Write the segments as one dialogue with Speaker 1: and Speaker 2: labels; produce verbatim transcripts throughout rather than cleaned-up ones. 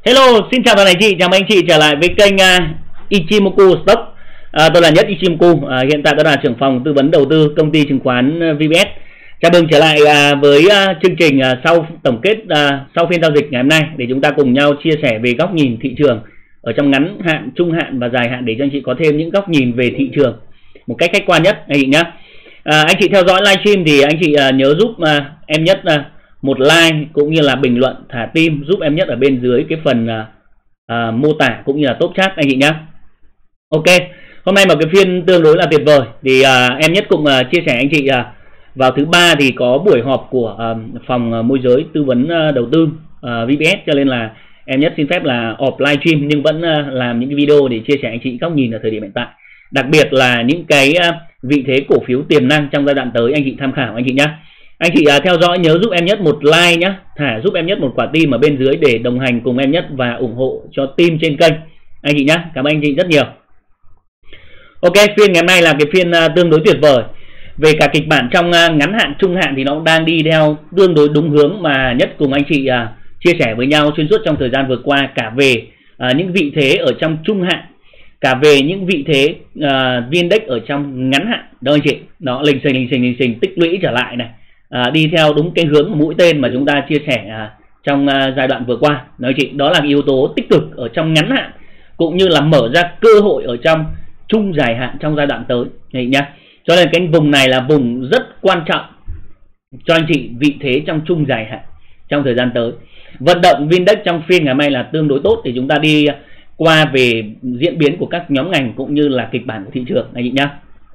Speaker 1: Hello, xin chào toàn anh chị, chào mừng anh chị trở lại với kênh uh, Ichimoku Stock. Uh, tôi là Nhất Ichimoku, uh, hiện tại tôi là trưởng phòng tư vấn đầu tư công ty chứng khoán uh, vê bê ét. Chào mừng trở lại uh, với uh, chương trình uh, sau tổng kết uh, sau phiên giao dịch ngày hôm nay để chúng ta cùng nhau chia sẻ về góc nhìn thị trường ở trong ngắn hạn, trung hạn và dài hạn để cho anh chị có thêm những góc nhìn về thị trường một cách khách quan nhất anh chị nhé. Uh, anh chị theo dõi livestream thì anh chị uh, nhớ giúp uh, em Nhất uh, một like cũng như là bình luận thả tim giúp em Nhất ở bên dưới cái phần uh, uh, mô tả cũng như là top chat anh chị nhé. Ok, hôm nay một cái phiên tương đối là tuyệt vời thì uh, em Nhất cũng uh, chia sẻ anh chị uh, vào thứ ba thì có buổi họp của uh, phòng uh, môi giới tư vấn uh, đầu tư uh, vê bê ét, cho nên là em Nhất xin phép là off livestream nhưng vẫn uh, làm những cái video để chia sẻ anh chị góc nhìn ở thời điểm hiện tại, đặc biệt là những cái uh, vị thế cổ phiếu tiềm năng trong giai đoạn tới anh chị tham khảo anh chị nhé. Anh chị uh, theo dõi nhớ giúp em Nhất một like nhé, thả giúp em Nhất một quả tim ở bên dưới để đồng hành cùng em Nhất và ủng hộ cho team trên kênh anh chị nhé. Cảm ơn anh chị rất nhiều. Ok, phiên ngày hôm nay là cái phiên uh, tương đối tuyệt vời. Về cả kịch bản trong uh, ngắn hạn, trung hạn thì nó cũng đang đi theo tương đối đúng hướng mà Nhất cùng anh chị uh, chia sẻ với nhau xuyên suốt trong thời gian vừa qua, cả về uh, những vị thế ở trong trung hạn, cả về những vị thế uh, Vindex ở trong ngắn hạn đó anh chị. Nó lình xình lình xình lình xình tích lũy trở lại này, uh, đi theo đúng cái hướng mũi tên mà chúng ta chia sẻ uh, trong uh, giai đoạn vừa qua đó anh chị. Đó là cái yếu tố tích cực ở trong ngắn hạn cũng như là mở ra cơ hội ở trong trung dài hạn trong giai đoạn tới anh nhá. Cho nên cái vùng này là vùng rất quan trọng cho anh chị vị thế trong trung dài hạn trong thời gian tới. Vận động Vindex trong phiên ngày hôm nay là tương đối tốt, thì chúng ta đi qua về diễn biến của các nhóm ngành cũng như là kịch bản của thị trường anh chị nhá.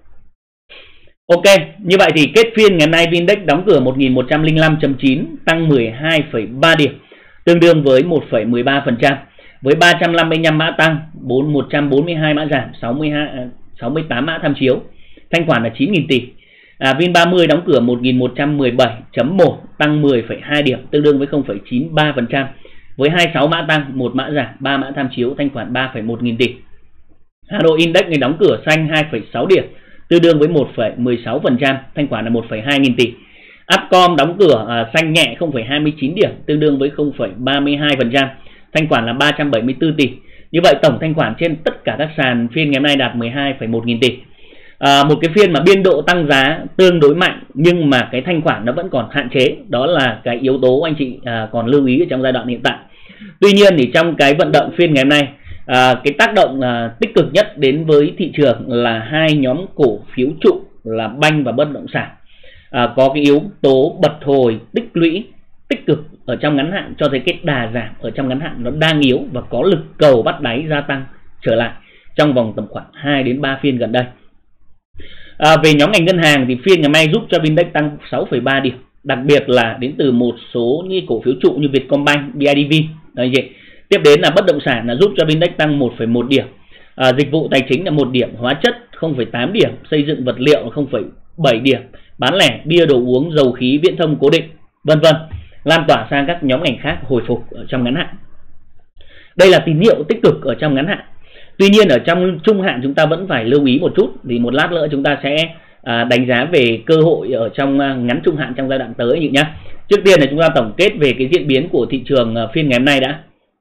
Speaker 1: Ok, như vậy thì kết phiên ngày hôm nay Vindex đóng cửa một nghìn một trăm lẻ năm phẩy chín, tăng mười hai phẩy ba điểm, tương đương với một phẩy mười ba phần trăm, với ba trăm năm mươi lăm mã tăng, một trăm bốn mươi hai mã giảm, sáu mươi hai, sáu mươi tám mã tham chiếu. Thanh khoản là chín nghìn tỷ. À, Vin ba mươi đóng cửa một nghìn một trăm mười bảy phẩy một, tăng mười phẩy hai điểm, tương đương với không phẩy chín ba phần trăm, với hai mươi sáu mã tăng, một mã giảm, ba mã tham chiếu, thanh khoản ba phẩy một nghìn tỷ. Hà Nội Index ngày đóng cửa xanh hai phẩy sáu điểm, tương đương với một phẩy mười sáu phần trăm, thanh khoản là một phẩy hai nghìn tỷ. Upcom đóng cửa à, xanh nhẹ không phẩy hai mươi chín điểm, tương đương với không phẩy ba mươi hai phần trăm, thanh khoản là ba trăm bảy mươi tư tỷ. Như vậy tổng thanh khoản trên tất cả các sàn phiên ngày hôm nay đạt mười hai phẩy một nghìn tỷ. À, một cái phiên mà biên độ tăng giá tương đối mạnh nhưng mà cái thanh khoản nó vẫn còn hạn chế, đó là cái yếu tố anh chị à, còn lưu ý ở trong giai đoạn hiện tại. Tuy nhiên thì trong cái vận động phiên ngày hôm nay, à, cái tác động à, tích cực nhất đến với thị trường là hai nhóm cổ phiếu trụ là banh và bất động sản, à, có cái yếu tố bật hồi tích lũy tích cực ở trong ngắn hạn, cho thấy cái đà giảm ở trong ngắn hạn nó đang yếu và có lực cầu bắt đáy gia tăng trở lại trong vòng tầm khoảng hai đến ba phiên gần đây. À, về nhóm ngành ngân hàng thì phiên ngày hôm nay giúp cho Vindex tăng sáu phẩy ba điểm, đặc biệt là đến từ một số như cổ phiếu trụ như Vietcombank, bê i đê vê. Đấy vậy. Tiếp đến là bất động sản là giúp cho Vindex tăng một phẩy một điểm, à, dịch vụ tài chính là một điểm, hóa chất không phẩy tám điểm, xây dựng vật liệu không phẩy bảy điểm, bán lẻ, bia đồ uống, dầu khí, viễn thông cố định, vân vân, lan tỏa sang các nhóm ngành khác hồi phục ở trong ngắn hạn. Đây là tín hiệu tích cực ở trong ngắn hạn. Tuy nhiên ở trong trung hạn chúng ta vẫn phải lưu ý một chút, vì một lát nữa chúng ta sẽ à, đánh giá về cơ hội ở trong à, ngắn trung hạn trong giai đoạn tới nhỉ. Trước tiên là chúng ta tổng kết về cái diễn biến của thị trường à, phiên ngày hôm nay đã.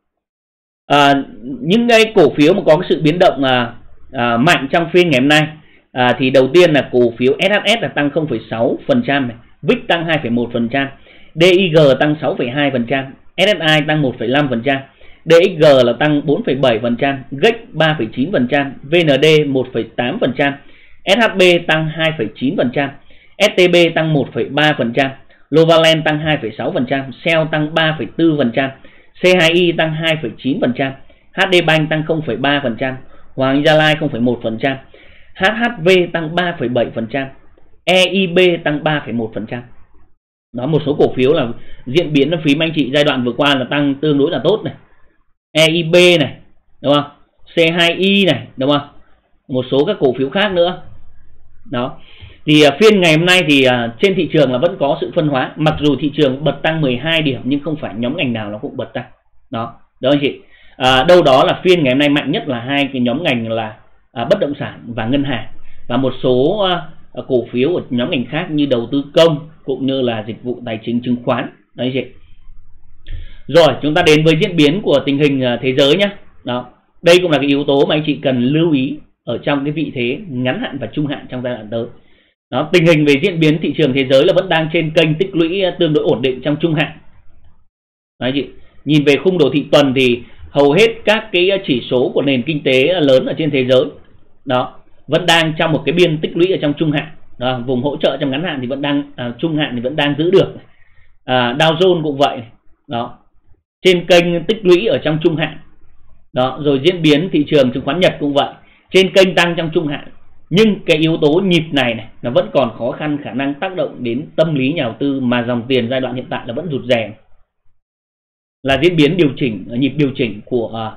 Speaker 1: À, những cái cổ phiếu mà có cái sự biến động à, à, mạnh trong phiên ngày hôm nay à, thì đầu tiên là cổ phiếu ét hát ét là tăng không phẩy sáu phần trăm, vê i xê tăng hai phẩy một phần trăm, đê i giê tăng sáu phẩy hai phần trăm, ét ét i tăng một phẩy năm phần trăm, đê ích giê là tăng bốn phẩy bảy phần trăm, giê e xê ba phẩy chín phần trăm, vê en đê một phẩy tám phần trăm, ét hát bê tăng hai phẩy chín phần trăm, ét tê bê tăng một phẩy ba phần trăm, Novaland tăng hai phẩy sáu phần trăm, Shell tăng ba phẩy bốn phần trăm, xê hai i tăng hai phẩy chín phần trăm, hát đê Bank tăng không phẩy ba phần trăm, Hoàng Gia Lai không phẩy một phần trăm, hát hát vê tăng ba phẩy bảy phần trăm, e i bê tăng ba phẩy một phần trăm. Đó, một số cổ phiếu là diễn biến nó phím anh chị giai đoạn vừa qua là tăng tương đối là tốt này. e i bê này, đúng không? xê hai i này, đúng không? Một số các cổ phiếu khác nữa. Đó. Thì uh, phiên ngày hôm nay thì uh, trên thị trường là vẫn có sự phân hóa, mặc dù thị trường bật tăng mười hai điểm nhưng không phải nhóm ngành nào nó cũng bật tăng. Đó, đó anh chị. À, đâu đó là phiên ngày hôm nay mạnh nhất là hai cái nhóm ngành là uh, bất động sản và ngân hàng, và một số uh, cổ phiếu ở nhóm ngành khác như đầu tư công cũng như là dịch vụ tài chính chứng khoán. Đấy anh chị. Rồi chúng ta đến với diễn biến của tình hình thế giới nhé. Đó, đây cũng là cái yếu tố mà anh chị cần lưu ý ở trong cái vị thế ngắn hạn và trung hạn trong giai đoạn tới. Đó, tình hình về diễn biến thị trường thế giới là vẫn đang trên kênh tích lũy tương đối ổn định trong trung hạn. Đấy chị, nhìn về khung đồ thị tuần thì hầu hết các cái chỉ số của nền kinh tế lớn ở trên thế giới đó vẫn đang trong một cái biên tích lũy ở trong trung hạn. Đó, vùng hỗ trợ trong ngắn hạn thì vẫn đang à, trung hạn thì vẫn đang giữ được. À, Dow Jones cũng vậy. Đó, trên kênh tích lũy ở trong trung hạn. Đó, rồi diễn biến thị trường chứng khoán Nhật cũng vậy, trên kênh tăng trong trung hạn. Nhưng cái yếu tố nhịp này này nó vẫn còn khó khăn, khả năng tác động đến tâm lý nhà đầu tư, mà dòng tiền giai đoạn hiện tại là vẫn rụt rè. Là diễn biến điều chỉnh, nhịp điều chỉnh của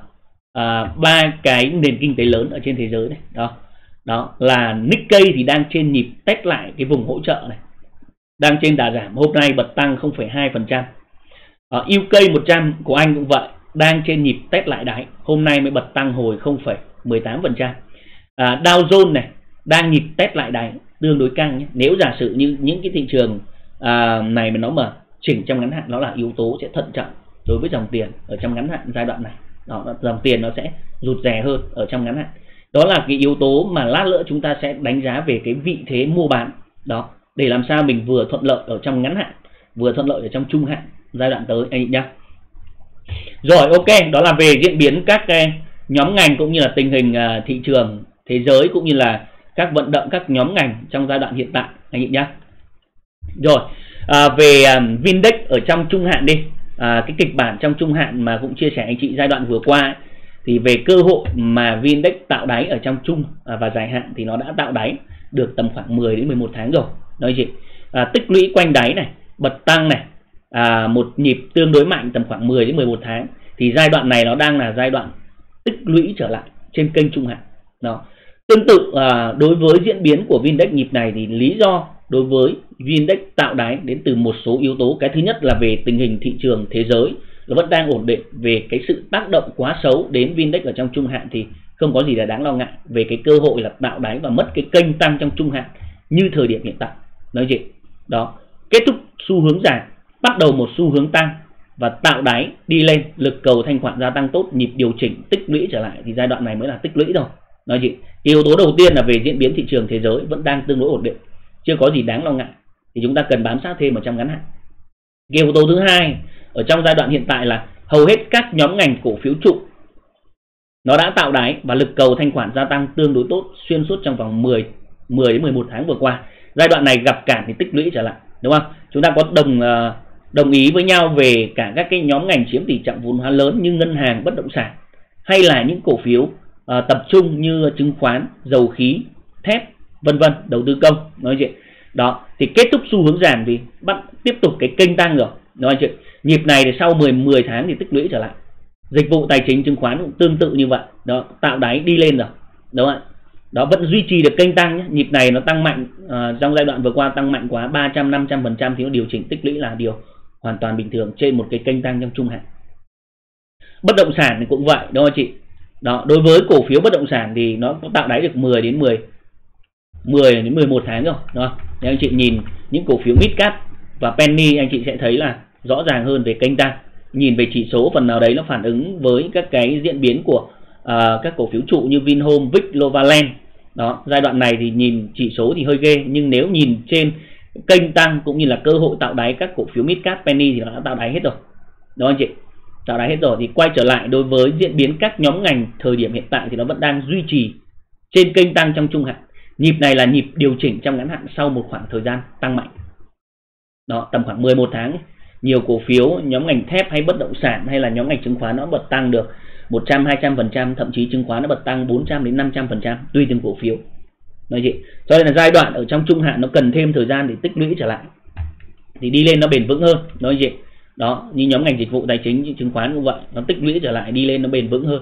Speaker 1: ba uh, uh, cái nền kinh tế lớn ở trên thế giới này. Đó, đó là Nikkei thì đang trên nhịp test lại cái vùng hỗ trợ này, đang trên đà giảm, hôm nay bật tăng không phẩy hai phần trăm. uh, u ca một trăm của Anh cũng vậy, đang trên nhịp test lại đáy, hôm nay mới bật tăng hồi không phẩy mười tám phần trăm. uh, Dow Jones này đang nhịp test lại đáy, tương đối căng nhé. Nếu giả sử như những cái thị trường uh, này mà nó mà chỉnh trong ngắn hạn, nó là yếu tố sẽ thận trọng đối với dòng tiền ở trong ngắn hạn giai đoạn này. Đó, dòng tiền nó sẽ rụt rè hơn ở trong ngắn hạn. Đó là cái yếu tố mà lát nữa chúng ta sẽ đánh giá về cái vị thế mua bán. Đó, để làm sao mình vừa thuận lợi ở trong ngắn hạn, vừa thuận lợi ở trong trung hạn giai đoạn tới anh nhá. Rồi, ok, đó là về diễn biến các cái nhóm ngành cũng như là tình hình thị trường thế giới cũng như là các vận động các nhóm ngành trong giai đoạn hiện tại anh chị nhá. Rồi, à, về um, Vindex ở trong trung hạn đi. À, cái kịch bản trong trung hạn mà cũng chia sẻ anh chị giai đoạn vừa qua ấy, thì về cơ hội mà Vindex tạo đáy ở trong trung à, và dài hạn thì nó đã tạo đáy được tầm khoảng mười đến mười một tháng rồi. Nói chị à, tích lũy quanh đáy này, bật tăng này, à, một nhịp tương đối mạnh tầm khoảng mười đến mười một tháng, thì giai đoạn này nó đang là giai đoạn tích lũy trở lại trên kênh trung hạn. Đó, tương tự à, đối với diễn biến của Vindex nhịp này thì lý do đối với Vindex tạo đáy đến từ một số yếu tố. Cái thứ nhất là về tình hình thị trường thế giới nó vẫn đang ổn định, về cái sự tác động quá xấu đến Vindex ở trong trung hạn thì không có gì là đáng lo ngại về cái cơ hội là tạo đáy và mất cái kênh tăng trong trung hạn như thời điểm hiện tại. Nói gì đó, kết thúc xu hướng giảm, bắt đầu một xu hướng tăng và tạo đáy đi lên, lực cầu thanh khoản gia tăng tốt, nhịp điều chỉnh tích lũy trở lại thì giai đoạn này mới là tích lũy rồi. Nói gì yếu tố đầu tiên là về diễn biến thị trường thế giới vẫn đang tương đối ổn định, chưa có gì đáng lo ngại thì chúng ta cần bám sát thêm ở trong ngắn hạn. Cái yếu tố thứ hai ở trong giai đoạn hiện tại là hầu hết các nhóm ngành cổ phiếu trụ nó đã tạo đáy và lực cầu thanh khoản gia tăng tương đối tốt xuyên suốt trong vòng mười đến mười một tháng vừa qua. Giai đoạn này gặp cản thì tích lũy trở lại, đúng không? Chúng ta có đồng đồng ý với nhau về cả các cái nhóm ngành chiếm tỷ trọng vốn hóa lớn như ngân hàng, bất động sản, hay là những cổ phiếu uh, tập trung như chứng khoán, dầu khí, thép, vân vân, đầu tư công. Nói chuyện đó thì kết thúc xu hướng giảm thì bắt tiếp tục cái kênh tăng rồi. Nói chuyện nhịp này thì sau mười tháng thì tích lũy trở lại. Dịch vụ tài chính chứng khoán cũng tương tự như vậy. Đó, tạo đáy đi lên rồi. Đúng không ạ? Đó, vẫn duy trì được kênh tăng nhé. Nhịp này nó tăng mạnh uh, trong giai đoạn vừa qua tăng mạnh quá ba trăm năm trăm phần trăm thì nó điều chỉnh tích lũy là điều hoàn toàn bình thường trên một cái kênh tăng trong trung hạn. Bất động sản thì cũng vậy, đúng không chị? Đó, đối với cổ phiếu bất động sản thì nó có tạo đáy được mười đến mười một tháng rồi. Đó. Nếu anh chị nhìn những cổ phiếu Midcap và Penny, anh chị sẽ thấy là rõ ràng hơn về kênh tăng. Nhìn về chỉ số phần nào đấy nó phản ứng với các cái diễn biến của uh, các cổ phiếu trụ như Vinhome, Vic, Novaland. Đó, giai đoạn này thì nhìn chỉ số thì hơi ghê, nhưng nếu nhìn trên kênh tăng cũng như là cơ hội tạo đáy các cổ phiếu Midcap, Penny thì nó đã tạo đáy hết rồi. Đúng không anh chị? Tạo đáy hết rồi thì quay trở lại đối với diễn biến các nhóm ngành thời điểm hiện tại thì nó vẫn đang duy trì trên kênh tăng trong trung hạn. Nhịp này là nhịp điều chỉnh trong ngắn hạn sau một khoảng thời gian tăng mạnh. Đó, tầm khoảng mười một tháng. Nhiều cổ phiếu nhóm ngành thép hay bất động sản hay là nhóm ngành chứng khoán nó bật tăng được một trăm đến hai trăm phần trăm, thậm chí chứng khoán nó bật tăng bốn trăm đến năm trăm phần trăm tùy từng cổ phiếu. Nói gì? Cho nên là giai đoạn ở trong trung hạn nó cần thêm thời gian để tích lũy trở lại thì đi lên nó bền vững hơn. Nói gì? Đó, như nhóm ngành dịch vụ tài chính như chứng khoán cũng vậy, nó tích lũy trở lại đi lên nó bền vững hơn.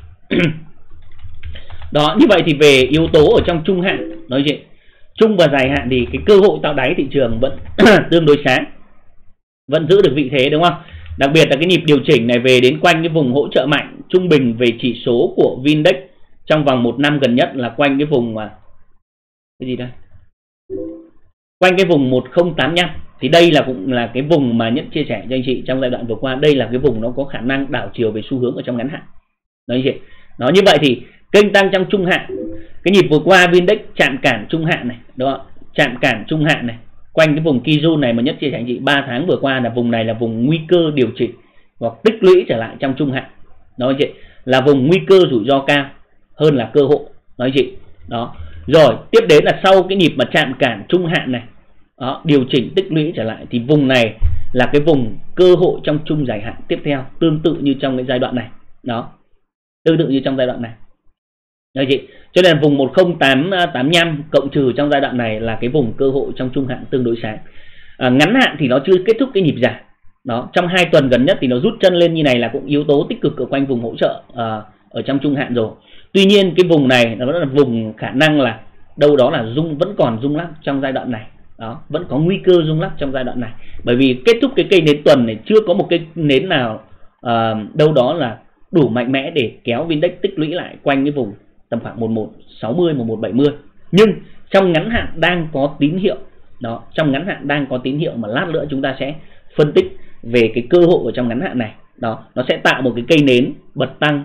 Speaker 1: Đó, như vậy thì về yếu tố ở trong trung hạn, nói chuyện trung và dài hạn thì cái cơ hội tạo đáy thị trường vẫn tương đối sáng, vẫn giữ được vị thế, đúng không? Đặc biệt là cái nhịp điều chỉnh này về đến quanh cái vùng hỗ trợ mạnh trung bình về chỉ số của Vindex trong vòng một năm gần nhất là quanh cái vùng mà cái gì đây quanh cái vùng một không tám năm. Thì đây là cũng là cái vùng mà Nhất chia sẻ cho anh chị trong giai đoạn vừa qua. Đây là cái vùng nó có khả năng đảo chiều về xu hướng ở trong ngắn hạn. Đó anh chị. Đó, như vậy thì kênh tăng trong trung hạn, cái nhịp vừa qua Vindex chạm cản trung hạn này, đúng không? Chạm cản trung hạn này, quanh cái vùng Kijun này mà Nhất chia sẻ anh chị ba tháng vừa qua là vùng này là vùng nguy cơ điều chỉnh hoặc tích lũy trở lại trong trung hạn. Đó anh chị, là vùng nguy cơ rủi ro cao hơn là cơ hội. Đó anh chị. Đó. Rồi, tiếp đến là sau cái nhịp mà chạm cản trung hạn này, đó, điều chỉnh tích lũy trở lại thì vùng này là cái vùng cơ hội trong trung dài hạn tiếp theo, tương tự như trong cái giai đoạn này. Đó. Tương tự như trong giai đoạn này. Đấy chị. Cho nên vùng một không tám năm cộng trừ trong giai đoạn này là cái vùng cơ hội trong trung hạn tương đối sáng. À, ngắn hạn thì nó chưa kết thúc cái nhịp giảm. Đó, trong hai tuần gần nhất thì nó rút chân lên như này là cũng yếu tố tích cực ở quanh vùng hỗ trợ à, ở trong trung hạn rồi. Tuy nhiên cái vùng này nó là vùng khả năng là đâu đó là rung vẫn còn rung lắc trong giai đoạn này. Đó, vẫn có nguy cơ rung lắc trong giai đoạn này. Bởi vì kết thúc cái cây nến tuần này chưa có một cây nến nào à, đâu đó là đủ mạnh mẽ để kéo Vindex tích lũy lại quanh cái vùng tầm khoảng một một sáu mươi, một một bảy mươi. Nhưng trong ngắn hạn đang có tín hiệu. Đó, trong ngắn hạn đang có tín hiệu mà lát nữa chúng ta sẽ phân tích về cái cơ hội ở trong ngắn hạn này. Đó, nó sẽ tạo một cái cây nến bật tăng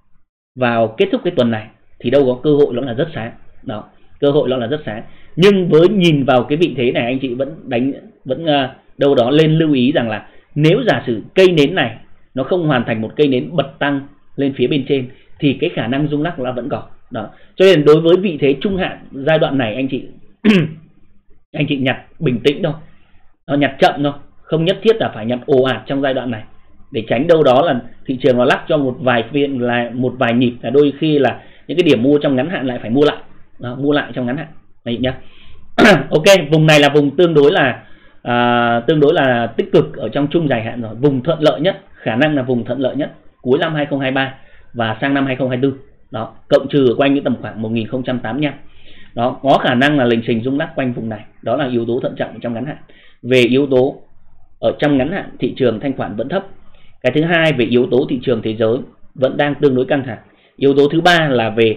Speaker 1: vào kết thúc cái tuần này thì đâu có cơ hội nó là rất sáng. Đó, cơ hội nó là rất sáng. Nhưng với nhìn vào cái vị thế này anh chị vẫn đánh vẫn uh, đâu đó lên lưu ý rằng là nếu giả sử cây nến này nó không hoàn thành một cây nến bật tăng lên phía bên trên thì cái khả năng rung lắc là vẫn còn. Đó. Cho nên đối với vị thế trung hạn giai đoạn này anh chị anh chị nhặt bình tĩnh thôi, nó nhặt chậm thôi, không nhất thiết là phải nhặt ồ ạt trong giai đoạn này để tránh đâu đó là thị trường nó lắc cho một vài phiên là một vài nhịp là đôi khi là những cái điểm mua trong ngắn hạn lại phải mua lại. Đó, mua lại trong ngắn hạn này nhá. Ok, vùng này là vùng tương đối là à, tương đối là tích cực ở trong trung dài hạn rồi, vùng thuận lợi nhất, khả năng là vùng thuận lợi nhất cuối năm hai không hai ba và sang năm hai không hai tư. Đó, cộng trừ ở quanh cái tầm khoảng một nghìn không trăm tám mươi lăm. Đó, có khả năng là lình xình rung lắc quanh vùng này. Đó là yếu tố thận trọng trong ngắn hạn. Về yếu tố ở trong ngắn hạn thị trường thanh khoản vẫn thấp. Cái thứ hai về yếu tố thị trường thế giới vẫn đang tương đối căng thẳng. Yếu tố thứ ba là về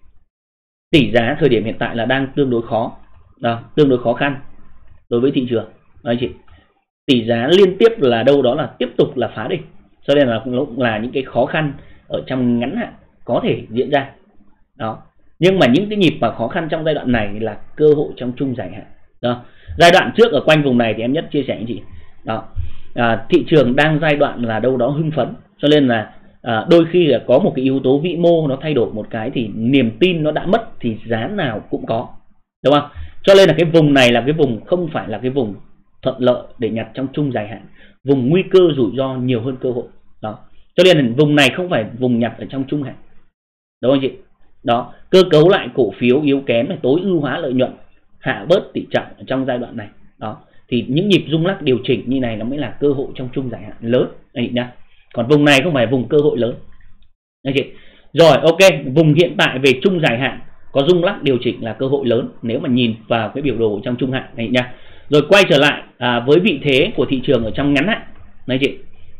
Speaker 1: tỷ giá thời điểm hiện tại là đang tương đối khó. Đó, tương đối khó khăn đối với thị trường. Đó chị. Tỷ giá liên tiếp là đâu đó là tiếp tục là phá đỉnh. Cho nên là cũng là những cái khó khăn ở trong ngắn hạn có thể diễn ra. Đó. Nhưng mà những cái nhịp mà khó khăn trong giai đoạn này là cơ hội trong trung dài hạn. Đó. Giai đoạn trước ở quanh vùng này thì em Nhất chia sẻ với chị. Đó. À, thị trường đang giai đoạn là đâu đó hưng phấn. Cho nên là à, đôi khi là có một cái yếu tố vĩ mô nó thay đổi một cái thì niềm tin nó đã mất thì giá nào cũng có. Đúng không? Cho nên là cái vùng này là cái vùng không phải là cái vùng thuận lợi để nhặt trong trung dài hạn. Vùng nguy cơ rủi ro nhiều hơn cơ hội. Đó. Cho nên là vùng này không phải vùng nhặt ở trong trung hạn. Đúng không chị? Đó, cơ cấu lại cổ phiếu yếu kém này, tối ưu hóa lợi nhuận, hạ bớt tỷ trọng ở trong giai đoạn này. Đó, thì những nhịp rung lắc điều chỉnh như này nó mới là cơ hội trong trung dài hạn lớn này nhá. Còn vùng này không phải vùng cơ hội lớn. Đấy chị. Rồi, ok, vùng hiện tại về trung dài hạn có rung lắc điều chỉnh là cơ hội lớn nếu mà nhìn vào cái biểu đồ trong trung hạn này nhá. Rồi quay trở lại à, với vị thế của thị trường ở trong ngắn hạn. Đấy chị.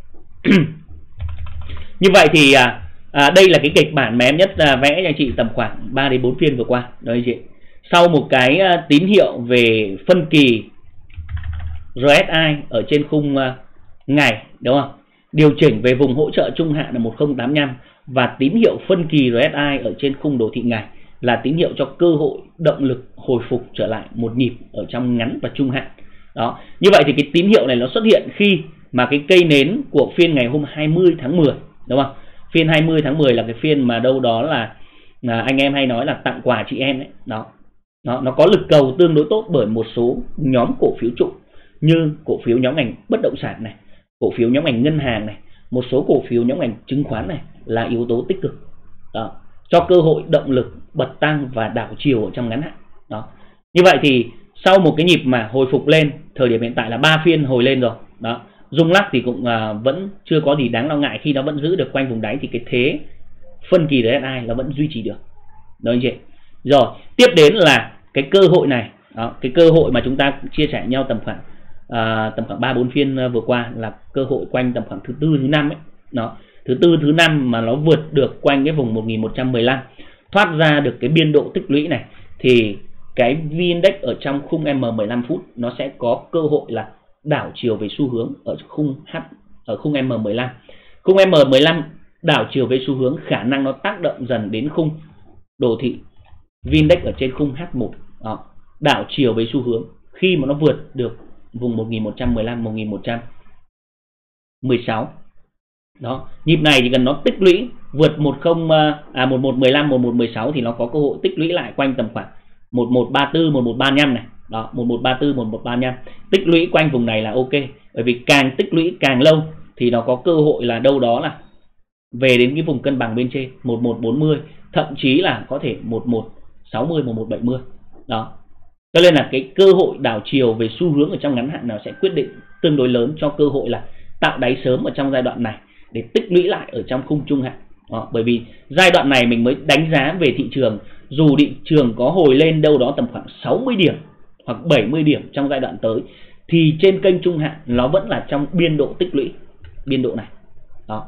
Speaker 1: Như vậy thì à, à, đây là cái kịch bản mà em Nhất à, vẽ cho anh chị tầm khoảng ba đến bốn phiên vừa qua. Đấy chị. Sau một cái à, tín hiệu về phân kỳ rờ ét i ở trên khung à, ngày, đúng không? Điều chỉnh về vùng hỗ trợ trung hạn là một không tám năm và tín hiệu phân kỳ rờ ét i ở trên khung đồ thị ngày là tín hiệu cho cơ hội động lực hồi phục trở lại một nhịp ở trong ngắn và trung hạn. Đó. Như vậy thì cái tín hiệu này nó xuất hiện khi mà cái cây nến của phiên ngày hôm hai mươi tháng mười, đúng không? Phiên hai mươi tháng mười là cái phiên mà đâu đó là, là anh em hay nói là tặng quà chị em đấy. Đó. Đó, nó có lực cầu tương đối tốt bởi một số nhóm cổ phiếu trụ như cổ phiếu nhóm ngành bất động sản này, cổ phiếu nhóm ngành ngân hàng này, một số cổ phiếu nhóm ngành chứng khoán này là yếu tố tích cực. Đó. Cho cơ hội động lực bật tăng và đảo chiều ở trong ngắn hạn. Đó. Như vậy thì sau một cái nhịp mà hồi phục lên, thời điểm hiện tại là ba phiên hồi lên rồi. Đó. Rung lắc thì cũng à, vẫn chưa có gì đáng lo ngại khi nó vẫn giữ được quanh vùng đáy thì cái thế phân kỳ rờ ét i nó vẫn duy trì được. Đó anh chị. Rồi, tiếp đến là cái cơ hội này. Đó, cái cơ hội mà chúng ta chia sẻ nhau tầm khoảng à, tầm khoảng ba bốn phiên vừa qua là cơ hội quanh tầm khoảng thứ tư thứ năm ấy. Đó. Thứ tư thứ năm mà nó vượt được quanh cái vùng một nghìn một trăm mười lăm, thoát ra được cái biên độ tích lũy này thì cái vê Index ở trong khung M mười lăm phút nó sẽ có cơ hội là đảo chiều về xu hướng ở khung H ở khung M mười lăm. Khung M mười lăm đảo chiều về xu hướng, khả năng nó tác động dần đến khung đồ thị vê Index ở trên khung H một. Đó, đảo chiều về xu hướng khi mà nó vượt được vùng một nghìn một trăm mười lăm, một nghìn một trăm mười sáu. Đó, nhịp này chỉ cần nó tích lũy vượt một không à một một mười lăm, một một mười sáu thì nó có cơ hội tích lũy lại quanh tầm khoảng một một ba tư, một một ba lăm này. Đó, một một ba tư, một một ba lăm. Tích lũy quanh vùng này là ok. Bởi vì càng tích lũy càng lâu thì nó có cơ hội là đâu đó là về đến cái vùng cân bằng bên trên một một bốn mươi, thậm chí là có thể một một sáu mươi, một một bảy mươi. Đó. Cho nên là cái cơ hội đảo chiều về xu hướng ở trong ngắn hạn nào sẽ quyết định tương đối lớn cho cơ hội là tạo đáy sớm ở trong giai đoạn này để tích lũy lại ở trong khung trung hạn. Đó, bởi vì giai đoạn này mình mới đánh giá về thị trường, dù thị trường có hồi lên đâu đó tầm khoảng sáu mươi điểm hoặc bảy mươi điểm trong giai đoạn tới thì trên kênh trung hạn nó vẫn là trong biên độ tích lũy, biên độ này. Đó.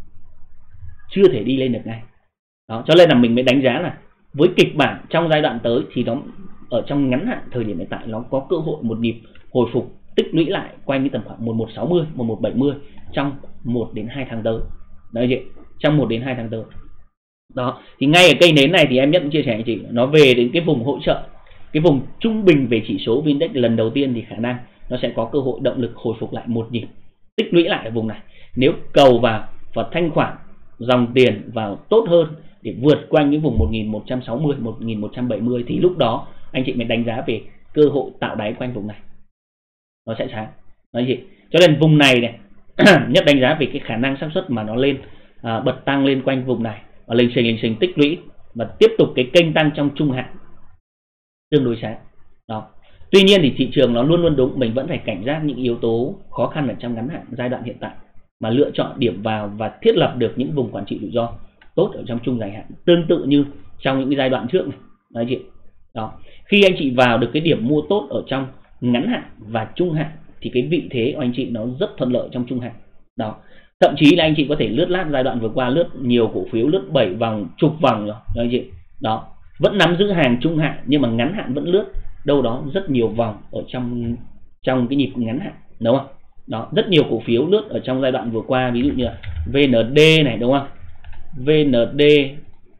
Speaker 1: Chưa thể đi lên được ngay. Đó, cho nên là mình mới đánh giá là với kịch bản trong giai đoạn tới thì nó ở trong ngắn hạn thời điểm hiện tại nó có cơ hội một nhịp hồi phục tích lũy lại quanh cái tầm khoảng một một sáu mươi, một một bảy mươi trong một đến hai tháng tới. Đấy chị, trong một đến hai tháng tới. Đó, thì ngay ở cây nến này thì em nhất chia sẻ với chị, nó về đến cái vùng hỗ trợ, cái vùng trung bình về chỉ số vê Index lần đầu tiên thì khả năng nó sẽ có cơ hội động lực hồi phục lại một nhịp, tích lũy lại ở vùng này. Nếu cầu vào và thanh khoản dòng tiền vào tốt hơn để vượt quanh cái vùng một nghìn một trăm sáu mươi, một nghìn một trăm bảy mươi thì lúc đó anh chị mới đánh giá về cơ hội tạo đáy quanh vùng này. Nó sẽ sáng. Nói gì? Cho nên vùng này này nhất đánh giá về cái khả năng xác suất mà nó lên à, bật tăng lên quanh vùng này và lình xình lình xình tích lũy và tiếp tục cái kênh tăng trong trung hạn tương đối sáng. Đó. Tuy nhiên thì thị trường nó luôn luôn đúng, mình vẫn phải cảnh giác những yếu tố khó khăn ở trong ngắn hạn giai đoạn hiện tại mà lựa chọn điểm vào và thiết lập được những vùng quản trị rủi ro tốt ở trong trung dài hạn, tương tự như trong những cái giai đoạn trước này. Đấy chị. Đó. Khi anh chị vào được cái điểm mua tốt ở trong ngắn hạn và trung hạn thì cái vị thế của anh chị nó rất thuận lợi trong trung hạn. Đó. Thậm chí là anh chị có thể lướt lát giai đoạn vừa qua, lướt nhiều cổ phiếu, lướt bảy vòng, chục vòng rồi. Đấy chị. Đó. Vẫn nắm giữ hàng trung hạn nhưng mà ngắn hạn vẫn lướt đâu đó rất nhiều vòng ở trong trong cái nhịp ngắn hạn, đúng không? Đó, rất nhiều cổ phiếu lướt ở trong giai đoạn vừa qua, ví dụ như là vê en đê này, đúng không? vê en đê.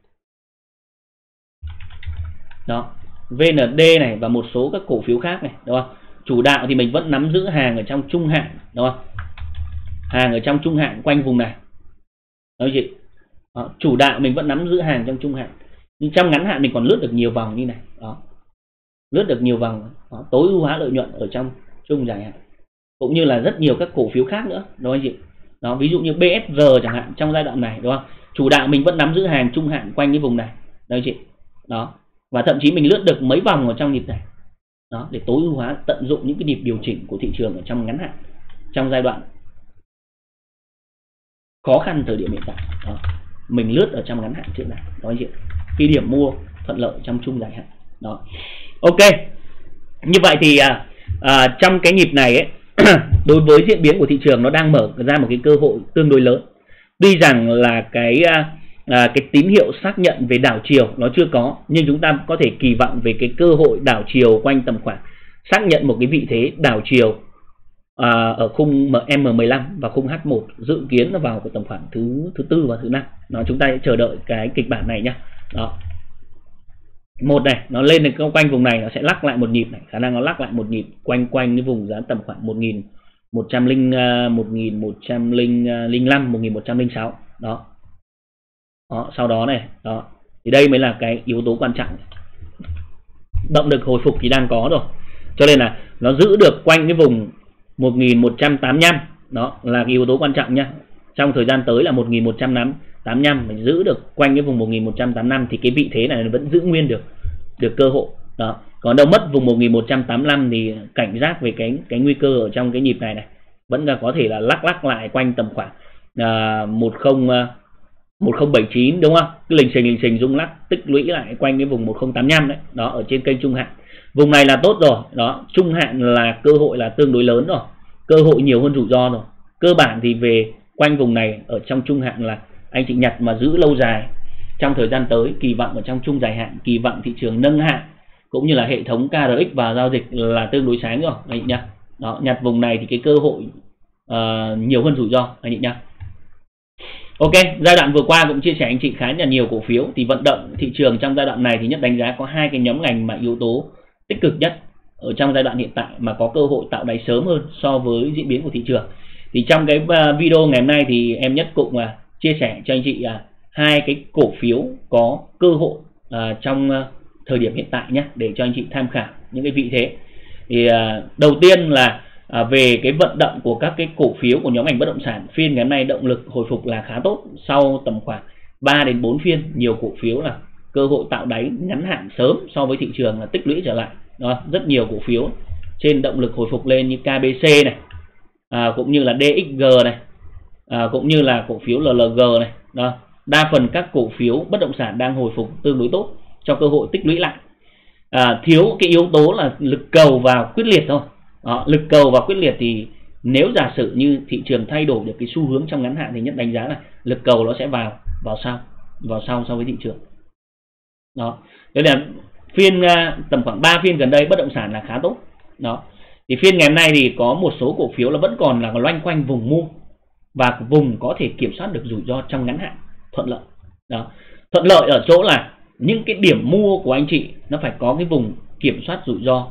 Speaker 1: Đó, vê en đê này và một số các cổ phiếu khác này, đúng không? Chủ đạo thì mình vẫn nắm giữ hàng ở trong trung hạn, đúng không? Hàng ở trong trung hạn quanh vùng này. Đó chị. Đó, chủ đạo mình vẫn nắm giữ hàng trong trung hạn. Nhưng trong ngắn hạn mình còn lướt được nhiều vòng như này. Đó. Lướt được nhiều vòng, đó, tối ưu hóa lợi nhuận ở trong trung dài hạn. Cũng như là rất nhiều các cổ phiếu khác nữa, đúng không chị? Đó, ví dụ như bê ét giê chẳng hạn trong giai đoạn này, đúng không? Chủ đạo mình vẫn nắm giữ hàng trung hạn quanh cái vùng này, đúng không chị? Đó. Và thậm chí mình lướt được mấy vòng ở trong nhịp này. Đó, để tối ưu hóa tận dụng những cái nhịp điều chỉnh của thị trường ở trong ngắn hạn, trong giai đoạn khó khăn thời điểm hiện tại. Đó. Mình lướt ở trong ngắn hạn trước này, đúng không chị? Cái điểm mua thuận lợi trong trung dài hạn. Đó. Ok. Như vậy thì à, à, trong cái nhịp này ấy, đối với diễn biến của thị trường nó đang mở ra một cái cơ hội tương đối lớn. Tuy rằng là cái à, cái tín hiệu xác nhận về đảo chiều nó chưa có, nhưng chúng ta có thể kỳ vọng về cái cơ hội đảo chiều quanh tầm khoảng xác nhận một cái vị thế đảo chiều à, ở khung M mười lăm và khung H một, dự kiến nó vào tầm khoảng thứ thứ tư và thứ năm. Nó chúng ta sẽ chờ đợi cái kịch bản này nhá. Đó. Một này, nó lên được quanh vùng này nó sẽ lắc lại một nhịp này, khả năng nó lắc lại một nhịp quanh quanh cái vùng giá tầm khoảng một nghìn một trăm lẻ một nghìn một trăm lẻ năm, một nghìn một trăm lẻ sáu. Đó. Đó, sau đó này, đó. Thì đây mới là cái yếu tố quan trọng. Động lực hồi phục thì đang có rồi. Cho nên là nó giữ được quanh cái vùng một nghìn một trăm tám mươi lăm, đó là cái yếu tố quan trọng nhá. Trong thời gian tới là một nghìn một trăm tám mươi lăm, mình giữ được quanh cái vùng một nghìn một trăm tám mươi lăm thì cái vị thế này nó vẫn giữ nguyên được được cơ hội. Đó. Còn đâu mất vùng một nghìn một trăm tám mươi lăm thì cảnh giác về cái cái nguy cơ ở trong cái nhịp này này. Vẫn là có thể là lắc lắc lại quanh tầm khoảng uh, một không bảy chín, đúng không? Cái lình xình lình xình rung lắc tích lũy lại quanh cái vùng một không tám lăm đấy. Đó, ở trên kênh trung hạn. Vùng này là tốt rồi. Đó, trung hạn là cơ hội là tương đối lớn rồi. Cơ hội nhiều hơn rủi ro rồi. Cơ bản thì về quanh vùng này ở trong trung hạn là anh chị nhặt mà giữ lâu dài trong thời gian tới, kỳ vọng ở trong trung dài hạn, kỳ vọng thị trường nâng hạn cũng như là hệ thống ca rờ ích và giao dịch là tương đối sáng rồi anh chị nhá. Đó, nhặt vùng này thì cái cơ hội uh, nhiều hơn rủi ro anh chị nhá. Ok, giai đoạn vừa qua cũng chia sẻ anh chị khá là nhiều cổ phiếu, thì vận động thị trường trong giai đoạn này thì Nhất đánh giá có hai cái nhóm ngành mà yếu tố tích cực nhất ở trong giai đoạn hiện tại mà có cơ hội tạo đáy sớm hơn so với diễn biến của thị trường. Thì trong cái video ngày hôm nay thì em Nhất cũng uh, chia sẻ cho anh chị uh, hai cái cổ phiếu có cơ hội uh, trong uh, thời điểm hiện tại nhé, để cho anh chị tham khảo những cái vị thế. Thì uh, đầu tiên là uh, về cái vận động của các cái cổ phiếu của nhóm ngành bất động sản, phiên ngày hôm nay động lực hồi phục là khá tốt. Sau tầm khoảng ba đến bốn phiên, nhiều cổ phiếu là cơ hội tạo đáy ngắn hạn sớm so với thị trường là tích lũy trở lại. Đó, rất nhiều cổ phiếu trên động lực hồi phục lên như ca bê xê này, à, cũng như là đê ích giê này, à, cũng như là cổ phiếu lờ lờ giê này. Đó, đa phần các cổ phiếu bất động sản đang hồi phục tương đối tốt, cho cơ hội tích lũy lại. À, thiếu cái yếu tố là lực cầu vào quyết liệt thôi. Đó, lực cầu vào quyết liệt thì nếu giả sử như thị trường thay đổi được cái xu hướng trong ngắn hạn thì Nhất đánh giá là lực cầu nó sẽ vào vào sau vào sau so với thị trường. Đó, đây là phiên uh, tầm khoảng ba phiên gần đây bất động sản là khá tốt. Đó, thì phiên ngày hôm nay thì có một số cổ phiếu là vẫn còn là loanh quanh vùng mua và vùng có thể kiểm soát được rủi ro trong ngắn hạn, thuận lợi. Đó, thuận lợi ở chỗ là những cái điểm mua của anh chị nó phải có cái vùng kiểm soát rủi ro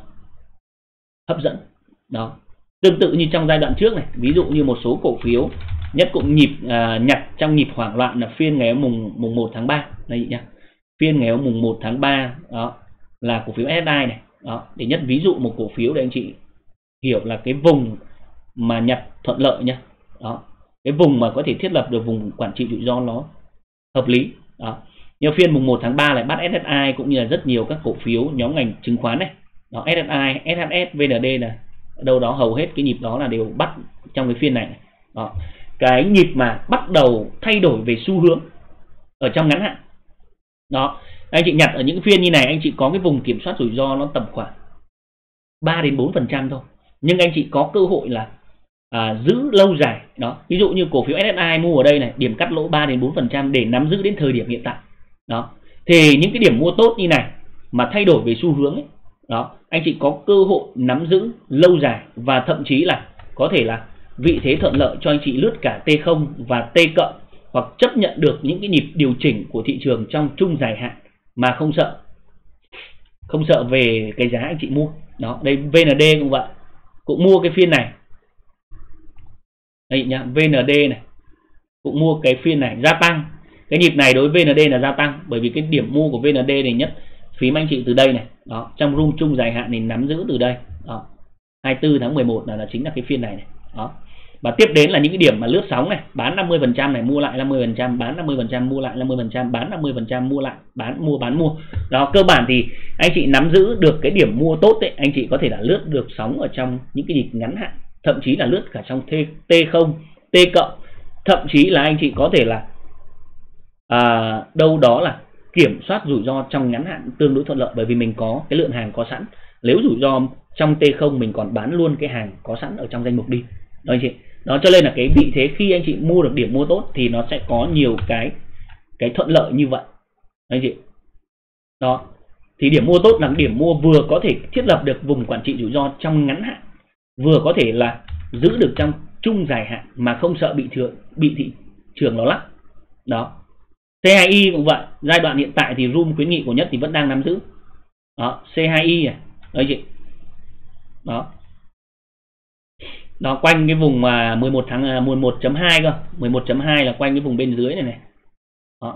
Speaker 1: hấp dẫn. Đó, tương tự như trong giai đoạn trước này, ví dụ như một số cổ phiếu Nhất cũng nhịp à, nhặt trong nhịp hoảng loạn là phiên ngày mùng mùng một tháng ba đây nhá. Phiên ngày mùng một tháng ba đó là cổ phiếu ét ét i này. Đó, để Nhất ví dụ một cổ phiếu để anh chị hiểu là cái vùng mà nhặt thuận lợi nhá. Đó, cái vùng mà có thể thiết lập được vùng quản trị rủi ro nó hợp lý. Đó, như phiên mùng một tháng ba lại bắt ét ét i cũng như là rất nhiều các cổ phiếu nhóm ngành chứng khoán này. Đó, ét ét i, ét hát ét, vê en đê là đâu đó hầu hết cái nhịp đó là đều bắt trong cái phiên này. Đó, cái nhịp mà bắt đầu thay đổi về xu hướng ở trong ngắn hạn. Đó, anh chị nhặt ở những phiên như này, anh chị có cái vùng kiểm soát rủi ro nó tầm khoảng ba đến bốn phần trăm thôi, nhưng anh chị có cơ hội là à, giữ lâu dài. Đó, ví dụ như cổ phiếu ét ét i mua ở đây này, điểm cắt lỗ ba đến bốn phần trăm để nắm giữ đến thời điểm hiện tại. Đó, thì những cái điểm mua tốt như này mà thay đổi về xu hướng ấy, đó, anh chị có cơ hội nắm giữ lâu dài và thậm chí là có thể là vị thế thuận lợi cho anh chị lướt cả T không và T cộng, hoặc chấp nhận được những cái nhịp điều chỉnh của thị trường trong trung dài hạn mà không sợ không sợ về cái giá anh chị mua. Đó, đây vê en đê cũng vậy, cũng mua cái phiên này đây nhá, vê en đê này cũng mua cái phiên này gia tăng. Cái nhịp này đối với vê en đê là gia tăng, bởi vì cái điểm mua của vê en đê này Nhất phím anh chị từ đây này. Đó, trong room chung dài hạn thì nắm giữ từ đây. Đó, hai mươi tư tháng mười một là, là chính là cái phiên này này. Đó, và tiếp đến là những cái điểm mà lướt sóng này, bán năm mươi phần trăm này, mua lại năm mươi phần trăm, bán năm mươi phần trăm, mua lại năm mươi phần trăm, bán năm mươi phần trăm, mua lại, bán mua bán mua. Đó, cơ bản thì anh chị nắm giữ được cái điểm mua tốt ấy, anh chị có thể là lướt được sóng ở trong những cái nhịp ngắn hạn, thậm chí là lướt cả trong T không, T cộng, thậm chí là anh chị có thể là à, đâu đó là kiểm soát rủi ro trong ngắn hạn tương đối thuận lợi, bởi vì mình có cái lượng hàng có sẵn. Nếu rủi ro trong T không mình còn bán luôn cái hàng có sẵn ở trong danh mục đi. Đó anh chị. Đó, cho nên là cái vị thế khi anh chị mua được điểm mua tốt thì nó sẽ có nhiều cái cái thuận lợi như vậy. Anh chị. Đó. Thì điểm mua tốt là điểm mua vừa có thể thiết lập được vùng quản trị rủi ro trong ngắn hạn, vừa có thể là giữ được trong trung dài hạn mà không sợ bị trường bị thị trường nó lắc. Đó. xê hai i cũng vậy, giai đoạn hiện tại thì room khuyến nghị của Nhất thì vẫn đang nắm giữ. Đó, xê hai i này, đấy chị. Đó. Đó, quanh cái vùng mà mười một tháng mười một chấm hai cơ, mười một chấm hai là quanh cái vùng bên dưới này này. Đó.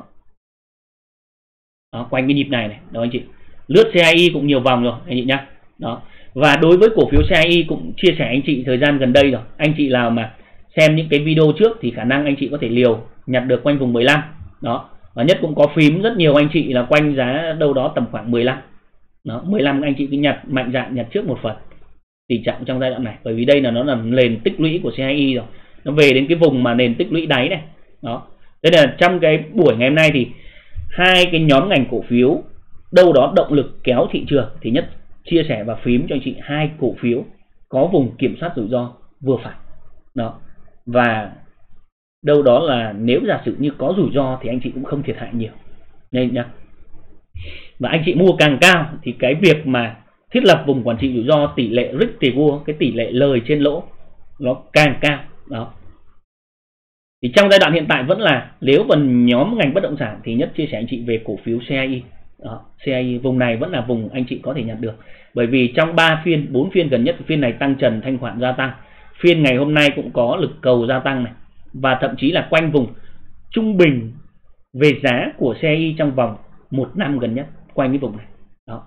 Speaker 1: Đó, quanh cái nhịp này này, đó anh chị. Lướt xê hai i cũng nhiều vòng rồi anh chị nhá. Đó. Và đối với cổ phiếu xê hai i cũng chia sẻ anh chị thời gian gần đây rồi. Anh chị nào mà xem những cái video trước thì khả năng anh chị có thể liều nhặt được quanh vùng mười lăm. Đó. Và Nhất cũng có phím rất nhiều anh chị là quanh giá đâu đó tầm khoảng mười lăm. Đó, mười lăm anh chị cứ nhặt mạnh dạn nhặt trước một phần tỷ trọng trong giai đoạn này, bởi vì đây là nó là nền tích lũy của xê hai i rồi, nó về đến cái vùng mà nền tích lũy đáy này. Đó, thế là trong cái buổi ngày hôm nay thì hai cái nhóm ngành cổ phiếu đâu đó động lực kéo thị trường thì Nhất chia sẻ và phím cho anh chị hai cổ phiếu có vùng kiểm soát rủi ro vừa phải. Đó, và đâu đó là nếu giả sử như có rủi ro thì anh chị cũng không thiệt hại nhiều. Đây nhá. Và anh chị mua càng cao thì cái việc mà thiết lập vùng quản trị rủi ro, tỷ lệ risk reward, cái tỷ lệ lời trên lỗ nó càng cao. Đó. Thì trong giai đoạn hiện tại vẫn là nếu phần nhóm ngành bất động sản thì Nhất chia sẻ anh chị về cổ phiếu xê i. Đó, xê i vùng này vẫn là vùng anh chị có thể nhặt được. Bởi vì trong ba phiên, bốn phiên gần nhất, phiên này tăng trần thanh khoản gia tăng. Phiên ngày hôm nay cũng có lực cầu gia tăng này. Và thậm chí là quanh vùng trung bình về giá của xê i trong vòng một năm gần nhất, quanh cái vùng này. Đó.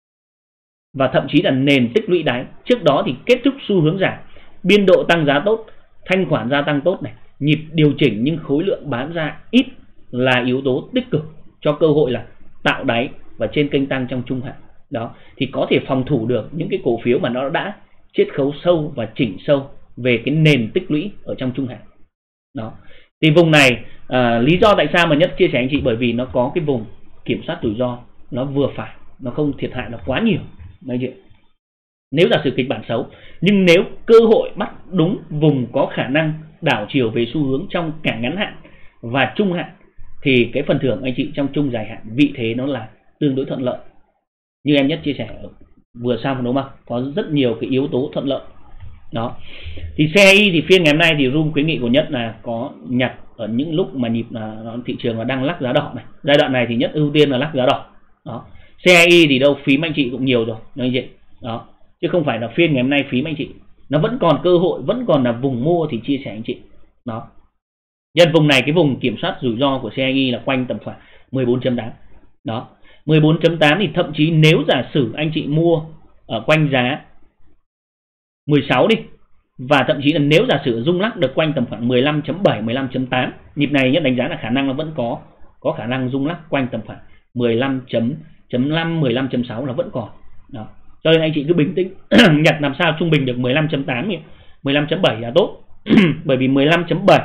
Speaker 1: Và thậm chí là nền tích lũy đáy. Trước đó thì kết thúc xu hướng giảm, biên độ tăng giá tốt, thanh khoản gia tăng tốt này, nhịp điều chỉnh nhưng khối lượng bán ra ít là yếu tố tích cực cho cơ hội là tạo đáy và trên kênh tăng trong trung hạn. Đó, thì có thể phòng thủ được những cái cổ phiếu mà nó đã chiết khấu sâu và chỉnh sâu về cái nền tích lũy ở trong trung hạn. Đó. Thì vùng này à, lý do tại sao mà Nhất chia sẻ anh chị, bởi vì nó có cái vùng kiểm soát rủi ro nó vừa phải, nó không thiệt hại nó quá nhiều. Đấy chị. Nếu giả sử kịch bản xấu, nhưng nếu cơ hội bắt đúng vùng có khả năng đảo chiều về xu hướng trong cả ngắn hạn và trung hạn thì cái phần thưởng anh chị trong trung dài hạn vị thế nó là tương đối thuận lợi. Như em Nhất chia sẻ vừa xong đúng không? Có rất nhiều cái yếu tố thuận lợi. Đó. Thì xê i thì phiên ngày hôm nay thì room khuyến nghị của Nhất là có nhặt ở những lúc mà nhịp là thị trường là đang lắc giá đỏ này. Giai đoạn này thì Nhất ưu tiên là lắc giá đỏ. Đó. xê i thì đâu phím anh chị cũng nhiều rồi, anh chị. Đó. Chứ không phải là phiên ngày hôm nay phím anh chị. Nó vẫn còn cơ hội, vẫn còn là vùng mua thì chia sẻ anh chị. Đó. Nhân vùng này cái vùng kiểm soát rủi ro của xê i là quanh tầm khoảng mười bốn chấm tám. Đó. mười bốn chấm tám thì thậm chí nếu giả sử anh chị mua ở quanh giá mười sáu đi, và thậm chí là nếu giả sử rung lắc được quanh tầm khoảng mười lăm chấm bảy, mười lăm chấm tám, nhịp này Nhất đánh giá là khả năng nó vẫn có có khả năng rung lắc quanh tầm khoảng mười lăm chấm năm, mười lăm chấm sáu là vẫn còn. Đó. Cho nên anh chị cứ bình tĩnh, nhặt làm sao trung bình được mười lăm chấm tám, mười lăm chấm bảy là tốt. Bởi vì mười lăm chấm bảy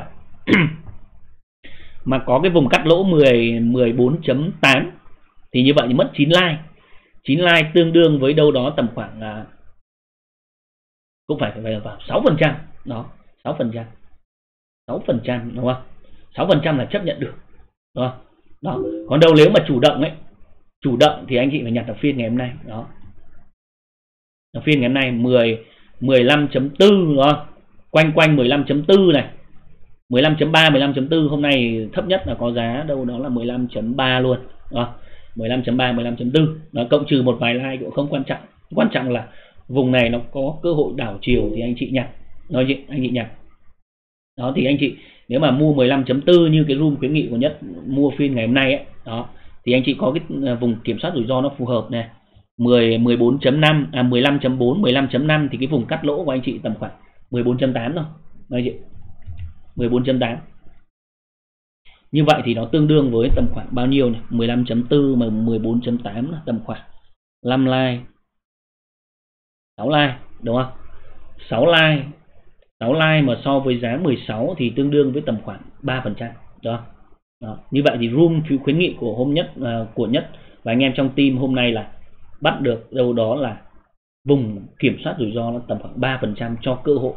Speaker 1: mà có cái vùng cắt lỗ mười, mười bốn chấm tám thì như vậy thì mất chín like. chín like tương đương với đâu đó tầm khoảng là cũng phải phải vào sáu phần trăm. Đó, sáu phần trăm. sáu phần trăm đúng không? sáu phần trăm là chấp nhận được. Đúng không? Đó. Còn đâu nếu mà chủ động ấy, chủ động thì anh chị phải nhặt ở phiên ngày hôm nay. Đó. Ở phiên ngày hôm nay mười, mười lăm chấm bốn đó. Quanh quanh mười lăm chấm bốn này. mười lăm chấm ba, mười lăm chấm bốn, hôm nay thấp nhất là có giá đâu đó là mười lăm chấm ba luôn. Đó. mười lăm chấm ba, mười lăm chấm bốn. Nó cộng trừ một vài like cũng không quan trọng. Quan trọng là vùng này nó có cơ hội đảo chiều thì anh chị nhặt. Nói chị, anh chị nhặt. Đó thì anh chị nếu mà mua mười lăm chấm bốn như cái room khuyến nghị của Nhất mua phiên ngày hôm nay ấy, đó thì anh chị có cái vùng kiểm soát rủi ro nó phù hợp này. mười, mười bốn chấm năm, à mười lăm chấm bốn, mười lăm chấm năm thì cái vùng cắt lỗ của anh chị tầm khoảng mười bốn chấm tám thôi. Nói chị. mười bốn chấm tám. Như vậy thì nó tương đương với tầm khoảng bao nhiêu này? mười lăm chấm bốn mà mười bốn chấm tám là tầm khoảng năm like, sáu like, đúng không? sáu like. sáu like mà so với giá mười sáu thì tương đương với tầm khoảng ba phần trăm. Đó. Đó. Như vậy thì room khuyến nghị của hôm nhất uh, của Nhất và anh em trong team hôm nay là bắt được đâu đó là vùng kiểm soát rủi ro nó tầm khoảng ba phần trăm cho cơ hội.